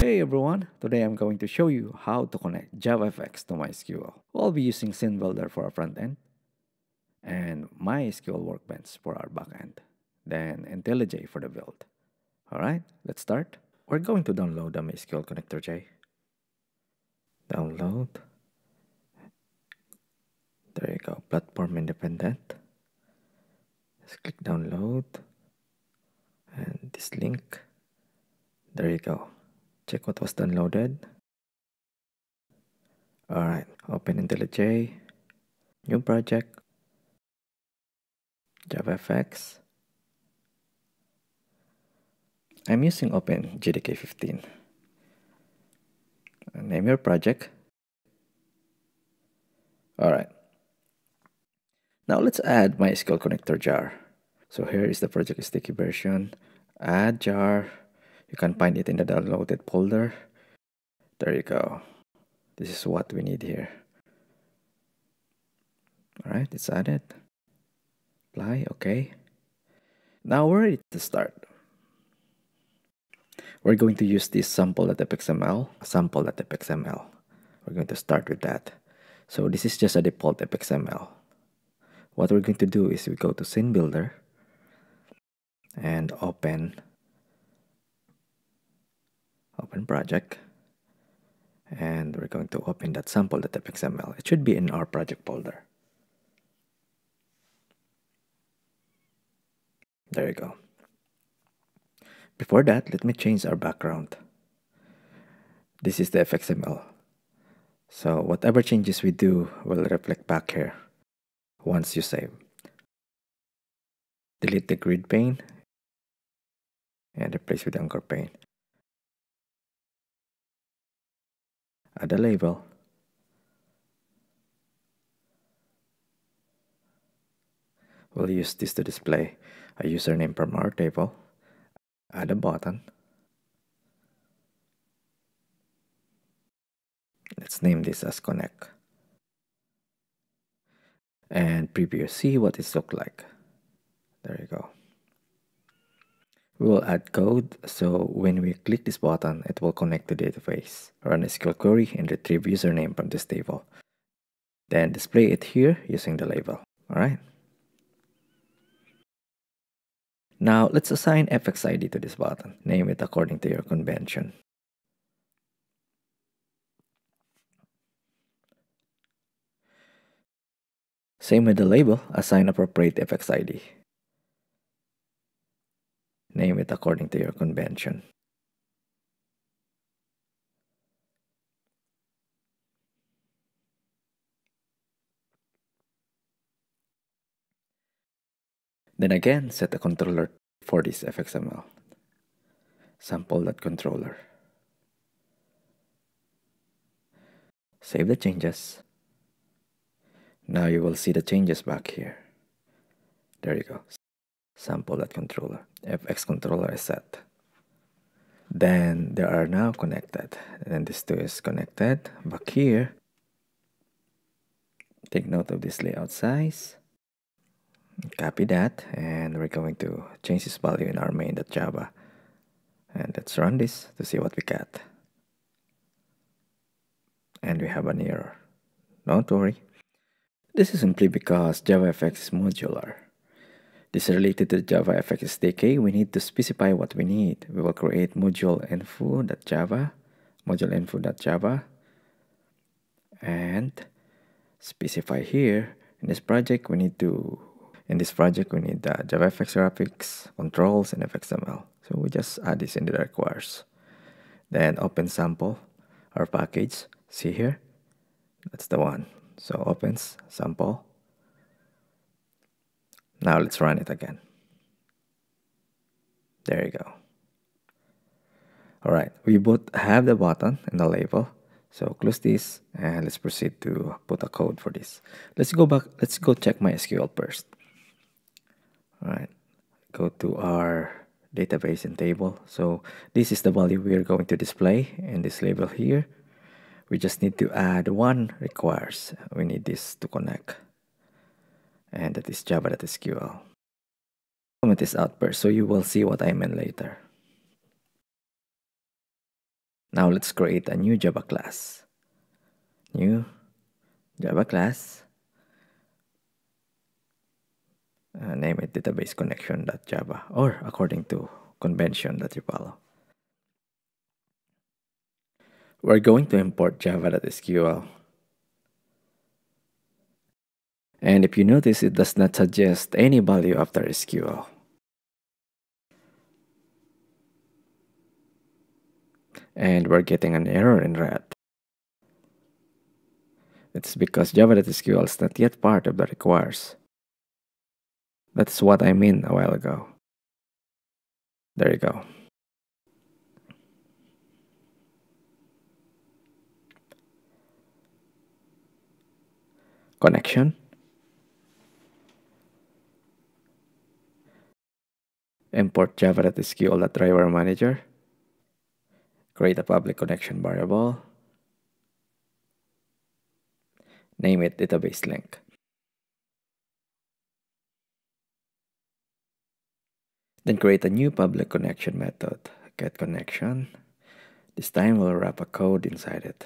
Hey everyone, today I'm going to show you how to connect JavaFX to MySQL. We'll be using SceneBuilder for our front end and MySQL Workbench for our back end, then IntelliJ for the build. Alright, let's start. We're going to download the MySQL connector J. Download. There you go, platform independent. Let's click download and this link. There you go. Check what was downloaded. Alright, open IntelliJ, new project, JavaFX. I'm using OpenJDK 15. Name your project. Alright. Now let's add MySQL connector jar. So here is the project sticky version. Add jar. You can find it in the downloaded folder. There you go. This is what we need here. Alright, it's added. Apply, okay. Now we're ready to start. We're going to use this sample.fxml. We're going to start with that. So this is just a default fxml. What we're going to do is we go to SceneBuilder and open project, and we're going to open that sample.fxml. It should be in our project folder. There you go. Before that, let me change our background. This is the fxml. So whatever changes we do will reflect back here once you save. Delete the grid pane and replace with anchor pane. Add a label. We'll use this to display a username from our table. Add a button. Let's name this as connect. And preview, see what it looks like. There you go. We will add code, so when we click this button, it will connect to the database, run a SQL query, and retrieve username from this table. Then display it here using the label. Alright. Now let's assign fxid to this button. Name it according to your convention. Same with the label, assign appropriate fxid. Name it according to your convention. Then again, set a controller for this fxml. Sample.controller. Save the changes. Now you will see the changes back here. There you go. Sample.controller. fxcontroller is set. Then they are now connected. And this two is connected. Back here, take note of this layout size. Copy that, and we're going to change this value in our main.java. And let's run this to see what we get. And we have an error. Don't worry. This is simply because JavaFX is modular. This is related to JavaFX SDK. We need to specify what we need. We will create module.info.java, and specify here in this project we need the JavaFX graphics, controls, and fxml. So we just add this in the requires. Then open sample, our package. See here? That's the one. So opens sample. Now let's run it again. There you go. Alright, we both have the button and the label. So close this and let's proceed to put a code for this. Let's go back, let's go check MySQL first. Alright, go to our database and table. So this is the value we are going to display in this label here. We just need to add one requires. We need this to connect. And that is java.sql. Comment this out first so you will see what I meant later. Now let's create a new Java class. New Java class. Name it database connection.java or according to convention that you follow. We're going to import java.sql. And if you notice, it does not suggest any value after SQL. And we're getting an error in red. It's because java.sql is not yet part of the requires. That's what I mean a while ago. There you go. Connection. Import java.sql.driver manager. Create a public connection variable. Name it database link. Then create a new public connection method. Get connection. This time we'll wrap a code inside it.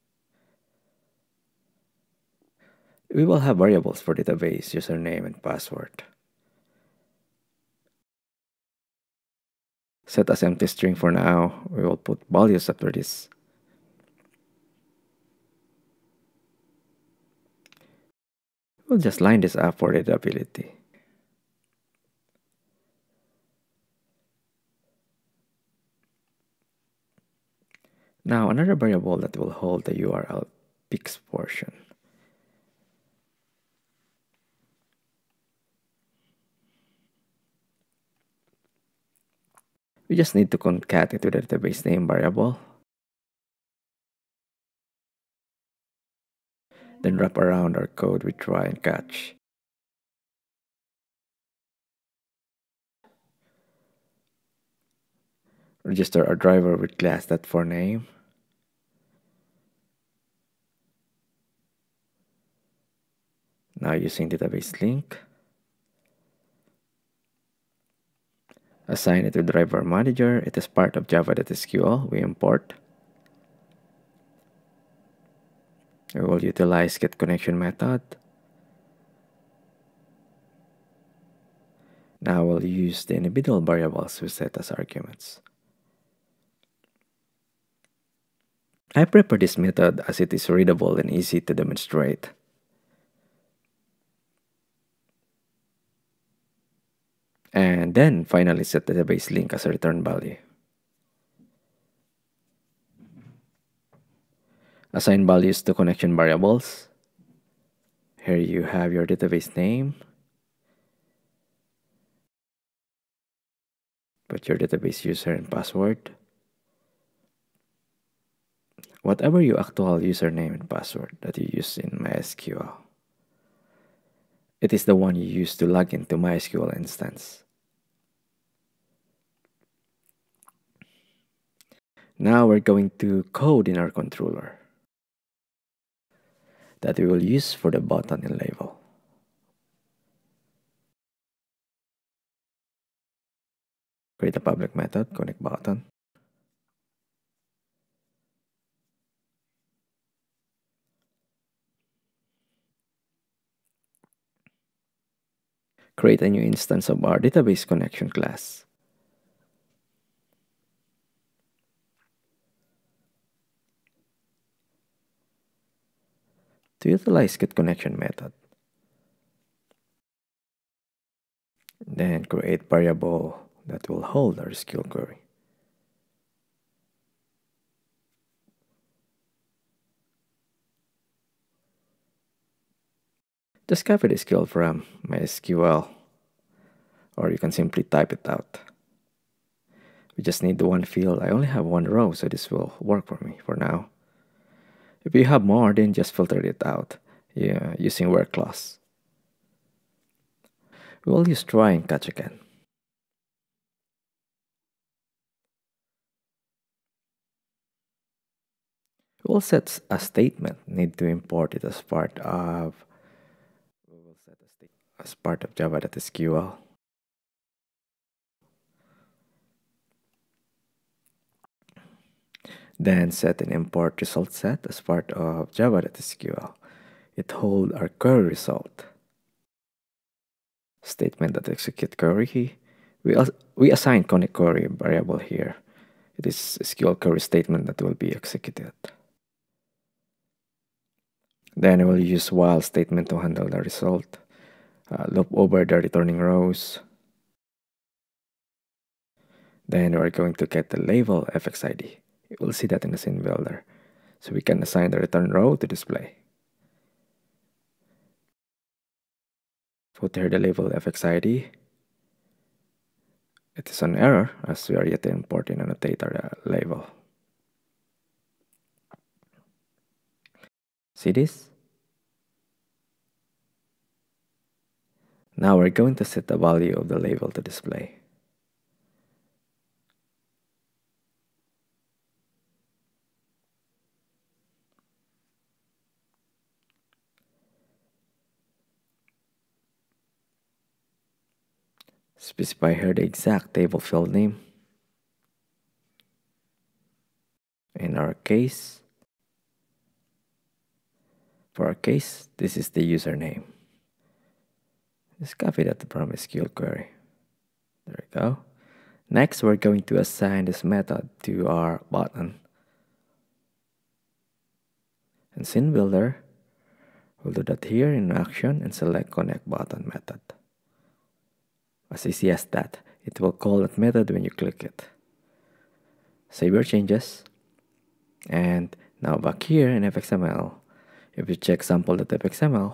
We will have variables for database, username, and password. Set as empty string for now. We will put values after this. We'll just line this up for readability. Now another variable that will hold the URL pics portion. We just need to concat it to the database name variable. Then wrap around our code with try and catch. Register our driver with class.forName. Now using database link. Assign it to driver manager. It is part of java.sql. We import. We will utilize getConnection method. Now we'll use the individual variables we set as arguments. I prefer this method as it is readable and easy to demonstrate. And then finally set the database link as a return value. Assign values to connection variables. Here you have your database name. Put your database user and password. Whatever your actual username and password that you use in MySQL. It is the one you use to log into MySQL instance. Now we're going to code in our controller that we will use for the button and label. Create a public method, connect button. Create a new instance of our database connection class. To utilize getConnection method, then create variable that will hold our SQL query. Just copy the SQL from MySQL, or you can simply type it out. We just need the one field. I only have one row, so this will work for me for now. If you have more, then just filter it out using where clause. We will use try and catch again. We will set a statement, need to import it as part of java.sql. Then set an import result set as part of java.sql. It holds our query result. Statement that execute query. We assign connect query variable here. It is SQL query statement that will be executed. Then we'll use while statement to handle the result. Loop over the returning rows. Then we're going to get the label fxid. We'll see that in the scene builder. So we can assign the return row to display. Put here the label fxid. It is an error as we are yet to import and annotate our label. See this? Now we're going to set the value of the label to display. Specify here the exact table field name. In our case, for our case, this is the username. Just copy that from SQL query. There we go. Next, we're going to assign this method to our button. In scene builder, we'll do that here in action and select connect button method. As easy as that, it will call that method when you click it. Save your changes. And now back here in fxml, if you check sample.fxml,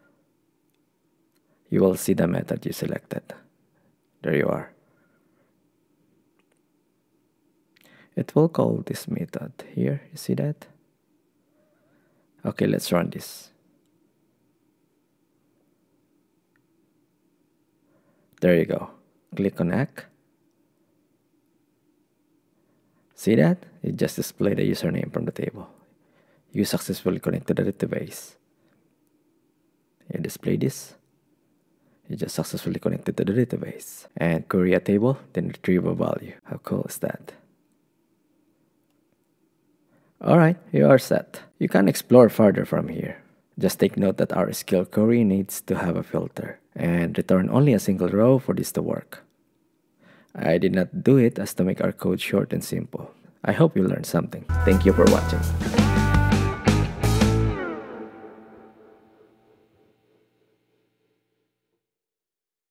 you will see the method you selected. There you are. It will call this method here. You see that? Okay, let's run this. There you go. Click connect. See that? It just displayed the username from the table. You successfully connected to the database. You display this. You just successfully connected to the database. And query a table, then retrieve a value. How cool is that? Alright, you are set. You can explore further from here. Just take note that our SQL query needs to have a filter and return only a single row for this to work. I did not do it as to make our code short and simple. I hope you learned something. Thank you for watching.